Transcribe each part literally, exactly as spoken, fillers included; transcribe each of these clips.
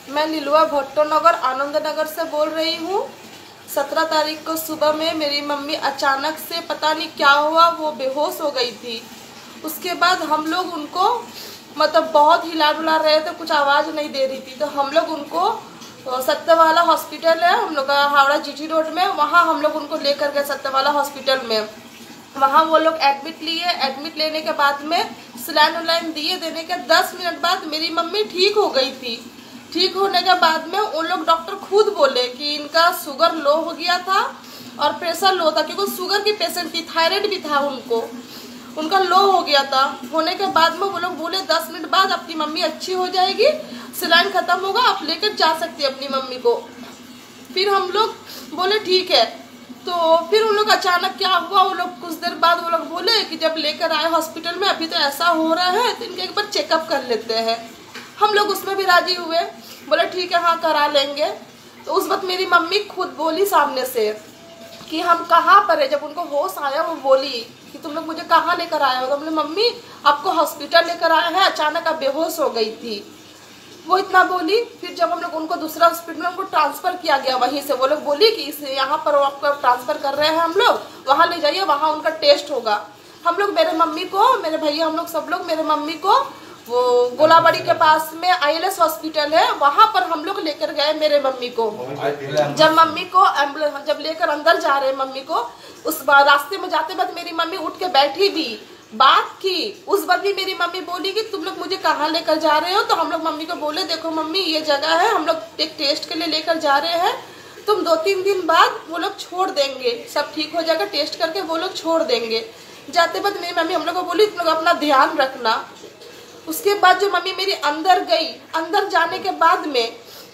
मैं लिलुआ भट्टो नगर आनंद नगर से बोल रही हूँ। सत्रह तारीख को सुबह में मेरी मम्मी अचानक से पता नहीं क्या हुआ, वो बेहोश हो गई थी। उसके बाद हम लोग उनको मतलब बहुत हिला डुला रहे थे, कुछ आवाज़ नहीं दे रही थी, तो हम लोग उनको सत्यवाला हॉस्पिटल है हम लोग हावड़ा जीटी रोड में, वहाँ हम लोग उनको लेकर गए सत्यवाला हॉस्पिटल में। वहाँ वो लोग एडमिट लिए। एडमिट लेने के बाद में सलाइन उलाइन दिए, देने के दस मिनट बाद मेरी मम्मी ठीक हो गई थी। ठीक होने के बाद में उन लोग डॉक्टर खुद बोले कि इनका शुगर लो हो गया था और प्रेशर लो था, क्योंकि शुगर की पेशेंट थी, थायराइड भी था उनको, उनका लो हो गया था। होने के बाद में वो लोग बोले दस मिनट बाद आपकी मम्मी अच्छी हो जाएगी, सलाइन खत्म होगा, आप लेकर जा सकती है अपनी मम्मी को। फिर हम लोग बोले ठीक है। तो फिर उन लोग अचानक क्या हुआ, वो लोग कुछ देर बाद वो लोग बोले कि जब लेकर आए हॉस्पिटल में अभी तो ऐसा हो रहा है तो इनके एक बार चेकअप कर लेते हैं। हम लोग उसमें भी राजी हुए, बोले ठीक है हाँ करा लेंगे। तो उस वक्त मेरी मम्मी खुद बोली सामने से कि हम कहाँ पर है। जब उनको होश आया वो बोली कि तुम लोग मुझे कहाँ लेकर आए हो, तो बोले मम्मी आपको हॉस्पिटल लेकर आए हैं, अचानक आप बेहोश हो गई थी, वो इतना बोली। फिर जब हम लोग उनको दूसरा हॉस्पिटल में उनको ट्रांसफ़र किया गया, वहीं से वो लोग बोली कि इस यहाँ पर आपका ट्रांसफ़र कर रहे हैं हम लोग, वहाँ ले जाइए, वहाँ उनका टेस्ट होगा। हम लोग मेरे मम्मी को, मेरे भैया, हम लोग सब लोग मेरे मम्मी को वो गोलाबाड़ी के पास में आई एल एस हॉस्पिटल है, वहाँ पर हम लोग लेकर गए मेरे मम्मी को। जब मम्मी को एम्बुलेंस जब लेकर अंदर जा रहे मम्मी को, उस रास्ते में जाते वक्त मेरी मम्मी उठ के बैठी भी, बात की। उस वक्त भी मेरी मम्मी बोली कि तुम लोग मुझे कहाँ लेकर जा रहे हो। तो हम लोग मम्मी को बोले देखो मम्मी ये जगह है, हम लोग एक टेस्ट के लिए लेकर जा रहे हैं, तुम दो तीन दिन बाद वो लोग छोड़ देंगे, सब ठीक हो जाएगा, टेस्ट करके वो लोग छोड़ देंगे। जाते वक्त मेरी मम्मी हम लोग को बोली तुम लोग अपना ध्यान रखना। उसके बाद जो मम्मी मेरी अंदर गई, अंदर जाने के बाद में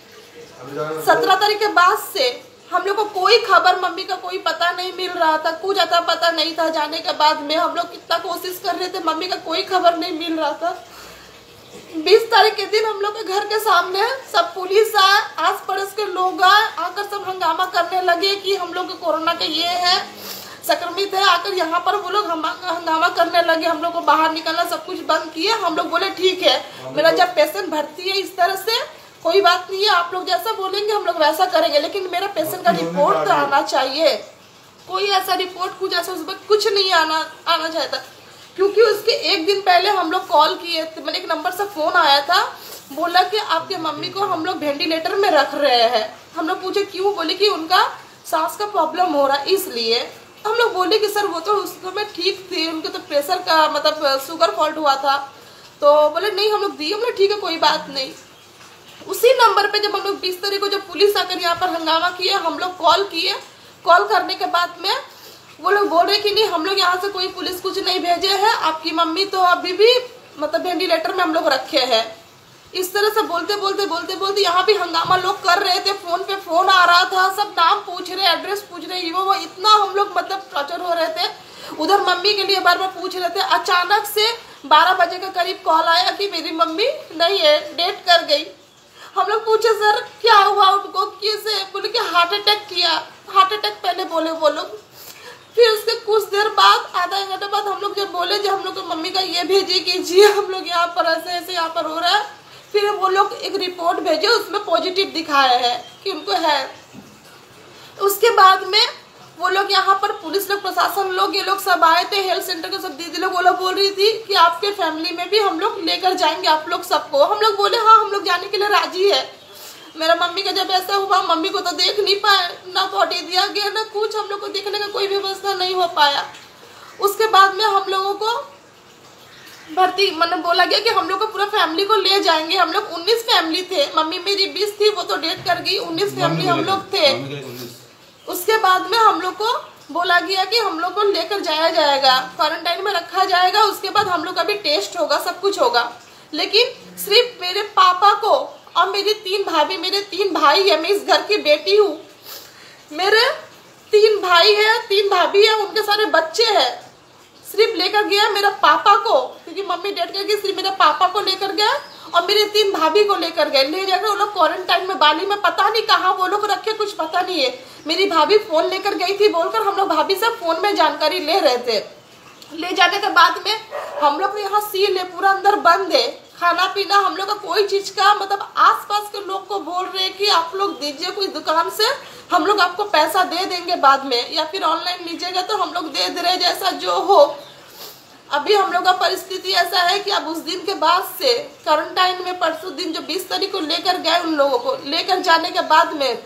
सत्रह तारीख के बाद से हम लोग को कोई खबर, मम्मी का कोई पता नहीं मिल रहा था, कुछ आता पता नहीं था। जाने के बाद में हम लोग कितना कोशिश कर रहे थे, मम्मी का कोई खबर नहीं मिल रहा था। बीस तारीख के दिन हम लोग के घर के सामने सब पुलिस आए, आस पड़ोस के लोग आए, आकर सब हंगामा करने लगे कि हम लोग कोरोना के ये है, संक्रमित है। आकर यहाँ पर वो लोग हंगामा करने लगे, हम लोग को बाहर निकलना सब कुछ बंद किए। हम लोग बोले ठीक है, मेरा जब पेशेंट भर्ती है इस तरह से कोई बात नहीं है, आप लोग जैसा बोलेंगे हम लोग वैसा करेंगे, लेकिन मेरा पेशेंट का रिपोर्ट तो आना चाहिए। कोई ऐसा रिपोर्ट कुछ ऐसा उस वक्त कुछ नहीं आना आना चाहता, क्योंकि उसके एक दिन पहले हम लोग कॉल किए थे, मैंने एक नंबर से फोन आया था, बोला कि आपके मम्मी को हम लोग वेंटिलेटर में रख रहे हैं। हम लोग पूछे क्यों, बोले कि उनका सांस का प्रॉब्लम हो रहा है इसलिए। हम लोग बोले कि सर वो तो उस समय ठीक थे, उनके तो प्रेशर का मतलब शुगर फॉल्ट हुआ था। तो बोले नहीं हम लोग दिए, बोले ठीक है कोई बात नहीं। उसी नंबर पे जब हम लोग बीस तारीख को जब पुलिस आकर यहाँ पर हंगामा किए, हम लोग कॉल किए, कॉल करने के बाद में वो लोग बोल रहे कि नहीं हम लोग यहाँ से कोई पुलिस कुछ नहीं भेजे हैं, आपकी मम्मी तो अभी भी मतलब वेंटिलेटर में हम लोग रखे हैं। इस तरह से बोलते बोलते बोलते बोलते यहाँ भी हंगामा लोग कर रहे थे, फोन पे फोन आ रहा था, सब नाम पूछ रहे, एड्रेस पूछ रहे, वो वो इतना हम लोग मतलब टॉर्चर हो रहे थे। उधर मम्मी के लिए बार बार पूछ रहे थे। अचानक से बारह बजे के करीब कॉल आया कि मेरी मम्मी नहीं है, डेथ कर गई। हम लोग पूछे सर क्या हुआ उनको, कैसे, बोले कि हार्ट अटैक किया, हार्ट अटैक पहले बोले वो लोग। फिर उसके कुछ देर बाद, आधा एक घंटे बाद हम लोग जब बोले जो हम लोग को मम्मी का ये भेजे कीजिए, हम लोग यहाँ पर ऐसे ऐसे यहाँ पर हो रहा है, फिर वो लोग एक रिपोर्ट भेजे, उसमें पॉजिटिव दिखाया है कि उनको है। उसके बाद में वो लोग यहाँ पर पुलिस लोग, प्रशासन लोग, ये लोग सब आए थे, हेल्थ सेंटर के सब दीदी लोग, वो लोग बोल रही थी कि आपके फैमिली में भी हम लोग लेकर जाएंगे आप लोग सबको। हम लोग बोले हाँ हम लोग जाने के लिए राजी है। मेरा मम्मी का जब ऐसा हुआ, मम्मी को तो देख नहीं पाए, ना बॉडी दिया गया ना कुछ, हम लोग को देखने का कोई व्यवस्था नहीं हो पाया। उसके बाद में हम लोगों को भर्ती मतलब बोला गया कि हम लोग को पूरा फैमिली को ले जाएंगे। हम लोग उन्नीस फैमिली थे, मम्मी मेरी बीस थी, वो तो डेथ कर गई, उन्नीस फैमिली हम लोग थे। उसके बाद में हम लोग को बोला गया कि हम लोग को लेकर जाया जाएगा, क्वारंटाइन में रखा जाएगा, उसके बाद हम लोग का भी टेस्ट होगा, सब कुछ होगा। लेकिन सिर्फ मेरे पापा को और मेरी तीन भाभी, मेरे तीन भाई है, मैं इस घर की बेटी हूँ, मेरे तीन भाई है, तीन भाभी है, उनके सारे बच्चे हैं, सिर्फ लेकर गया मेरा पापा को, क्योंकि मम्मी डेथ कर गई, सिर्फ मेरे पापा को लेकर गया और मेरे तीन भाभी को लेकर गए। ले जाकर वो लोग क्वारंटाइन में बाली में पता नहीं कहाँ वो लोग रखे, कुछ पता नहीं है। मेरी भाभी फोन लेकर गई थी बोलकर, हम लोग भाभी से फोन में जानकारी ले रहे थे। ले जाने के बाद में हम लोग यहाँ सील है, पूरा अंदर बंद है, खाना पीना हम लोग का कोई चीज का मतलब आसपास के लोग को बोल रहे हैं कि आप लोग दीजिए कोई दुकान से, हम लोग आपको पैसा दे देंगे बाद में, या फिर ऑनलाइन लीजिएगा तो हम लोग दे दे रहे, जैसा जो हो। अभी हम लोग का परिस्थिति ऐसा है कि अब उस दिन के बाद से क्वारंटाइन में परसों दिन जो बीस तारीख को लेकर गए, उन लोगों को लेकर जाने के बाद में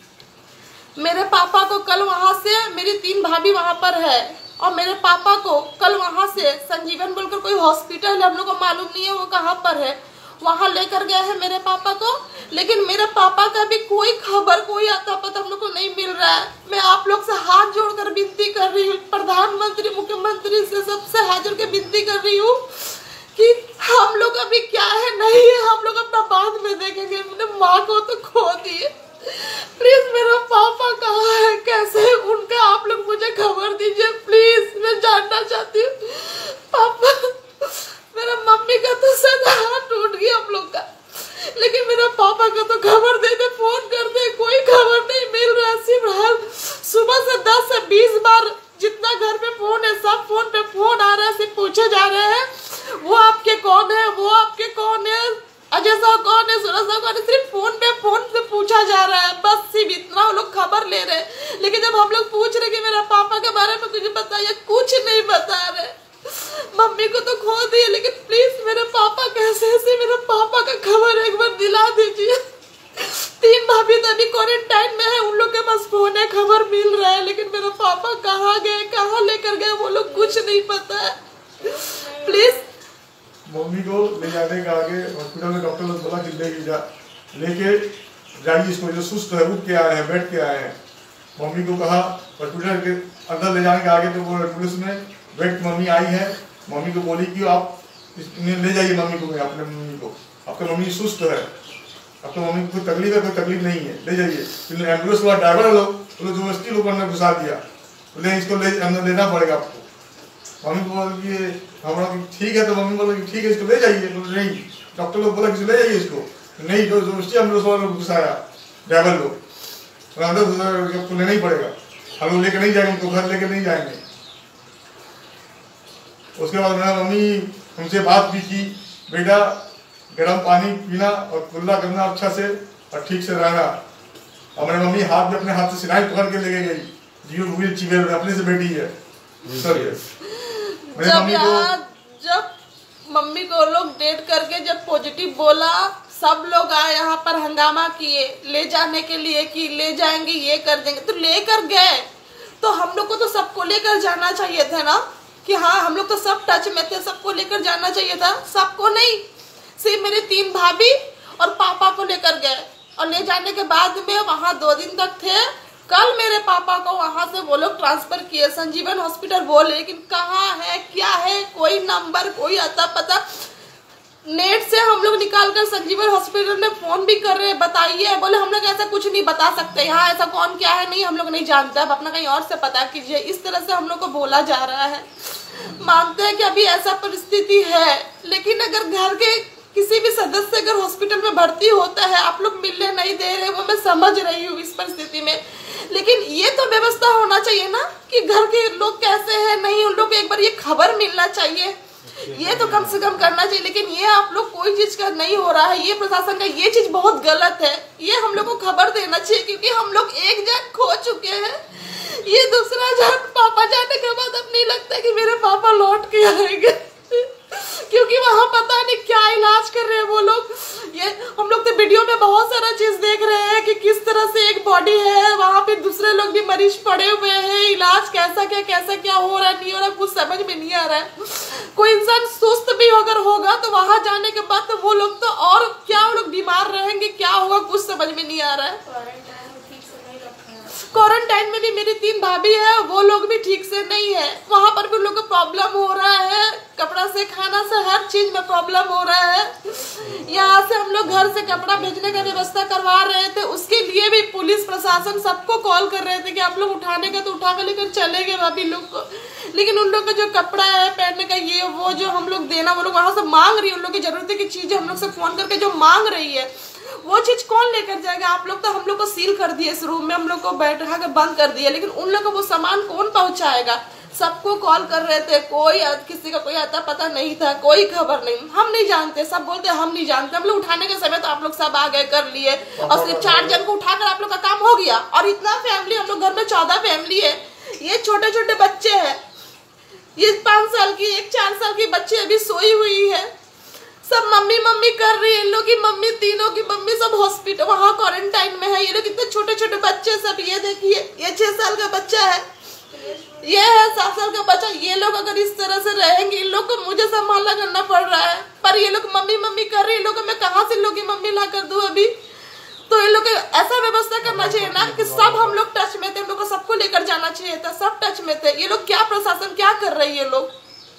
मेरे पापा को कल वहां से, मेरी तीन भाभी वहां पर है, और मेरे पापा को कल वहां से संजीवन बोलकर कोई हॉस्पिटल है, हम लोग को मालूम नहीं है वो कहाँ पर है, वहां लेकर गए हैं मेरे पापा को। लेकिन मेरे पापा का भी कोई खबर, कोई आता पता हम लोग को नहीं मिल रहा है। मैं आप लोग से हाथ जोड़कर विनती कर रही हूँ, प्रधानमंत्री मुख्यमंत्री से सबसे हाथ जोड़ के विनती कर रही हूँ कि हम लोग अभी क्या है नहीं है, हम लोग अपना बाद में देखेंगे। अपने माँ को तो खो दिए, प्लीज मेरा पापा कहाँ है, कैसे है उनका, आप लोग मुझे खबर दीजिए प्लीज, मैं जानना चाहती हूँ। पापा, मेरा मम्मी का तो सर हाथ टूट गया हम लोग का, लेकिन मेरा पापा का तो खबर दे दे, फोन कर दे, कोई खबर नहीं मिल रहा। सिर्फ हर सुबह से दस से बीस बार जितना घर पे फोन है, सब फोन पे फोन आ रहा है, सिर्फ पूछे जा रहे हैं वो आपके कौन है, वो आपके कौन है, अजय साहब कौन है, सूरज साहब कौन है, सिर्फ फोन पे फोन से पूछा जा रहा है, बस सिर्फ इतना वो लोग खबर ले रहे हैं। लेकिन जब हम लोग पूछ रहे कि मेरा पापा के बारे में कुछ बताइए, कुछ नहीं बता रहे। मम्मी को तो खो दिए, लेकिन प्लीज मेरे पापा कैसे ऐसे, मेरे पापा का खबर एक बार दिला दीजिए। तीन भाभी तो अभी क्वारंटाइन में है, उन लोग के पास फोन है, खबर मिल रहा है, लेकिन मेरे पापा कहाँ गए, कहाँ लेकर गए, वो लोग कुछ नहीं पता है। प्लीज मम्मी को ले जाने के आगे हॉस्पिटल में डॉक्टर ने बोला कि लेके जा लेके जाइए इसको, जो सुस्त है, उठ के आए हैं, बैठ के आए हैं। मम्मी को कहा हॉस्पिटल के अंदर ले जाने के आगे तो वो एम्बुलेंस में बैठ मम्मी आई है। मम्मी को बोली कि आप ले जाइए मम्मी को, अपने मम्मी को, आपकी मम्मी सुस्त है, आपकी मम्मी को कोई तकलीफ है, कोई तकलीफ नहीं है, ले जाइए। फिर एम्बुलेंस वाला ड्राइवर लोग लोग जबरदस्ती लोगों ने घुसा दिया, बोले इसको ले अंदर लेना पड़ेगा आपको। मम्मी को बोला कि हमारा ठीक है, तो मम्मी बोला कि ठीक है इसको ले जाइए। नहीं, डॉक्टर लोग बोला कि ले जाइए इसको, नहीं, तो जबरदस्ती एम्बुलेंस वाला लोग घुसाया, ड्राइवर लोग अंदर, आपको लेना ही पड़ेगा, हम लोग लेकर नहीं जाएंगे, उनको घर लेकर नहीं जाएंगे। उसके बाद मेरा मम्मी हमसे बात भी की, बेटा गर्म पानी पीना और कुल्ला करना अच्छा से और ठीक से रहना। और मेरी मम्मी हाथ में अपने हाथ से सिलाई पकड़ के लेके गई, जीव व्हील चीज़ अपने से बेटी है सर। यस, जब यार जब मम्मी को लोग डेट करके जब पॉजिटिव बोला, सब लोग आए यहाँ पर हंगामा किए ले जाने के लिए कि ले जाएंगे, ये कर देंगे, तो लेकर गए। तो हम लोग को तो सबको लेकर जाना चाहिए था ना, कि हाँ हम लोग तो सब टच में थे, सबको लेकर जाना चाहिए था। सबको नहीं, सिर्फ मेरे तीन भाभी और पापा को लेकर गए, और ले जाने के बाद में वहाँ दो दिन तक थे। कल मेरे पापा को वहाँ से वो लोग ट्रांसफर किए संजीवन हॉस्पिटल बोले, लेकिन कहाँ है क्या है, कोई नंबर, कोई अता पता। नेट से हम लोग निकाल कर संजीवन हॉस्पिटल में फोन भी कर रहे हैं, बताइए, बोले हम लोग ऐसा कुछ नहीं बता सकते, यहाँ ऐसा कौन क्या है नहीं हम लोग नहीं जानते, अब अपना कहीं और से पता कीजिए। इस तरह से हम लोग को बोला जा रहा है। मानते हैं कि अभी ऐसा परिस्थिति है, लेकिन अगर घर के किसी भी सदस्य अगर हॉस्पिटल में भर्ती होता है, आप लोग मिलने नहीं दे रहे, वो मैं समझ रही हूँ इस परिस्थिति में, लेकिन ये तो व्यवस्था होना चाहिए ना कि घर के लोग कैसे हैं, नहीं, उन लोग को एक बार ये खबर मिलना चाहिए, ये तो कम से कम करना चाहिए। लेकिन ये आप लोग कोई चीज का नहीं हो रहा है, ये प्रशासन का ये चीज बहुत गलत है, ये हम लोग को खबर देना चाहिए, क्योंकि हम लोग एक जन खो चुके हैं, ये दूसरा जन पापा जाने के बाद अब नहीं लगता कि मेरे पापा लौट के आएंगे, क्योंकि वहाँ पता नहीं क्या इलाज कर रहे हैं वो लोग। ये हम लोग तो वीडियो में बहुत सारा चीज देख रहे हैं कि किस तरह से एक बॉडी है, वहाँ पे दूसरे लोग भी मरीज पड़े हुए हैं, इलाज कैसा क्या कैसा क्या हो रहा है नहीं हो रहा, कुछ समझ में नहीं आ रहा है। कोई इंसान सुस्त भी अगर होगा तो वहाँ जाने के बाद तो वो लोग तो और क्या, वो लोग बीमार रहेंगे, क्या होगा कुछ समझ में नहीं आ रहा है। क्वारंटाइन में भी मेरी तीन भाभी है, वो लोग भी ठीक से नहीं है, वहाँ पर भी लोग को प्रॉब्लम हो रहा है, कपड़ा से खाना से हर चीज में प्रॉब्लम हो रहा है। यहाँ से हम लोग घर से कपड़ा भेजने का व्यवस्था करवा रहे थे, उसके लिए भी पुलिस प्रशासन सबको कॉल कर रहे थे कि आप लोग उठाने का तो उठा कर लेकर चले गए भाभी लोग को, लेकिन उन लोग का जो कपड़ा है पहनने का ये वो जो हम लोग देना, वो लोग वहाँ से मांग रही है, उन लोग की जरूरत की चीजें हम लोग से फोन करके जो मांग रही है वो चीज कौन लेकर जाएगा। आप लोग तो हम लोग को सील कर दिए, इस रूम में हम लोग को बैठा कर बंद कर दिया, लेकिन उन लोग को वो सामान कौन पहुंचाएगा। सबको कॉल कर रहे थे, कोई किसी का कोई आता पता नहीं था, कोई खबर नहीं, हम नहीं जानते, सब बोलते हम नहीं जानते। हम लोग उठाने के समय तो आप लोग सब आ गए, कर लिए, और सिर्फ चार जन को उठाकर आप लोग का काम हो गया। और इतना फैमिली, हम लोग घर में चौदह फैमिली है, ये छोटे छोटे बच्चे हैं, ये पाँच साल की, एक चार साल की बच्ची अभी सोई हुई है, सब मम्मी मम्मी कर रही है। इन लोग की मम्मी, तीनों की मम्मी सब हॉस्पिटल वहाँ क्वारंटाइन में है। ये लोग इतने छोटे छोटे बच्चे सब, ये देखिए, ये छह साल का बच्चा है, ये है सात साल का बच्चा। ये लोग अगर इस तरह से रहेंगे, इन लोग को मुझे संभालना करना पड़ रहा है। पर ये लोग मम्मी मम्मी कर रही है, इन लोग मैं कहाँ से इन लोग की मम्मी ला कर दूं अभी? तो इन लोग ऐसा व्यवस्था करना चाहिए ना कि सब हम लोग टच में थे, हम लोग को सबको लेकर जाना चाहिए था, सब टच में थे। ये लोग क्या प्रशासन क्या कर रही है लोग?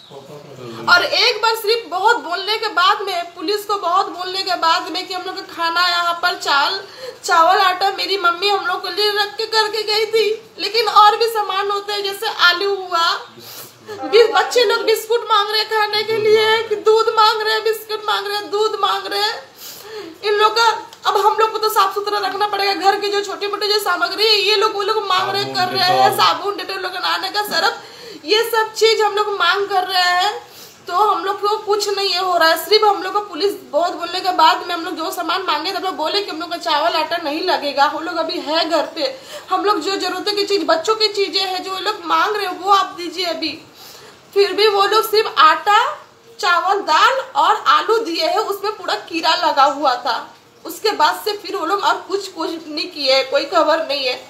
और एक बार सिर्फ बहुत बोलने के बाद में, पुलिस को बहुत बोलने के बाद में कि हम लोग का खाना यहाँ पर चाल चावल आटा मेरी मम्मी हम लोग के लिए रख के करके गई थी, लेकिन और भी सामान होते हैं जैसे आलू हुआ, बच्चे लोग बिस्कुट मांग रहे खाने के लिए, कि दूध मांग रहे, बिस्कुट मांग रहे, दूध मांग रहे। इन लोग का अब हम लोग को तो साफ सुथरा रखना पड़ेगा, घर की जो छोटी मोटी जो सामग्री है ये लोग वो लोग मांग रहे कर रहे हैं, साबुन डेटॉल लोग नहाने का सरफ, ये सब चीज हम लोग मांग कर रहे हैं। तो हम लोग को कुछ नहीं हो रहा है, सिर्फ हम लोग को पुलिस बहुत बोलने के बाद में हम लोग जो सामान मांगे तब लोग बोले कि हम लोग का चावल आटा नहीं लगेगा, हम लोग अभी है घर पे, हम लोग जो जरूरत की चीज, बच्चों की चीजें हैं जो लोग मांग रहे हो वो आप दीजिए अभी। फिर भी वो लोग सिर्फ आटा, चावल, दाल और आलू दिए है, उसमें पूरा कीड़ा लगा हुआ था। उसके बाद से फिर वो लोग और कुछ कुछ नहीं किए, कोई खबर नहीं है।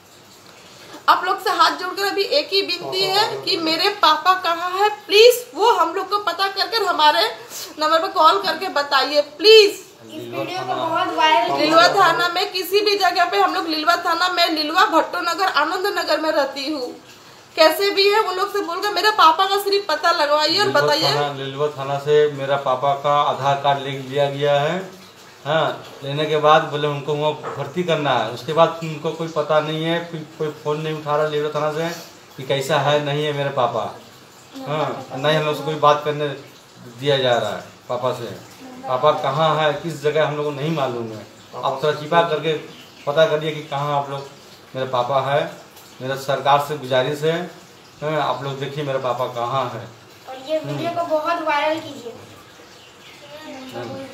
आप लोग से हाथ जोड़कर अभी एक ही विनती है कि मेरे पापा कहाँ है, प्लीज वो हम लोग को पता करके हमारे नंबर पर कॉल करके बताइए प्लीज। इस वीडियो को बहुत वायरल, लिलवा थाना में किसी भी जगह पे, हम लोग लिलवा थाना में, लिलवा भट्टो नगर, आनंद नगर में रहती हूँ, कैसे भी है वो लोग से बोलकर मेरे पापा का सिर्फ पता लगवाइए और बताइए। लिलवा थाना से मेरा पापा का आधार कार्ड ले लिया गया है, हाँ, लेने के बाद बोले उनको वहाँ भर्ती करना है, उसके बाद उनको कोई पता नहीं है, कोई कोई फ़ोन नहीं उठा रहा लिलवा थाना से कि कैसा है नहीं है मेरे पापा, हाँ, नहीं हम लोग से कोई बात करने दिया जा रहा है पापा से। पापा कहाँ है, किस जगह हम लोग को नहीं मालूम है। आप थोड़ा छिपा करके पता करिए कि कहाँ आप लोग मेरे पापा है। मेरा सरकार से गुजारिश है, आप लोग देखिए मेरे पापा कहाँ है। और ये वीडियो को बहुत वायरल कीजिए।